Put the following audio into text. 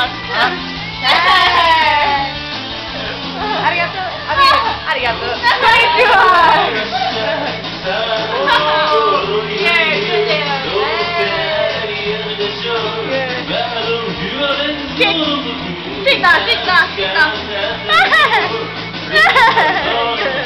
ありがとう。ありがとう。こんにちは。Sit down.